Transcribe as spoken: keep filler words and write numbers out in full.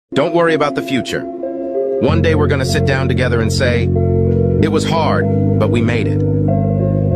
Don't worry about the future. One day we're gonna sit down together and say, it was hard, but we made it.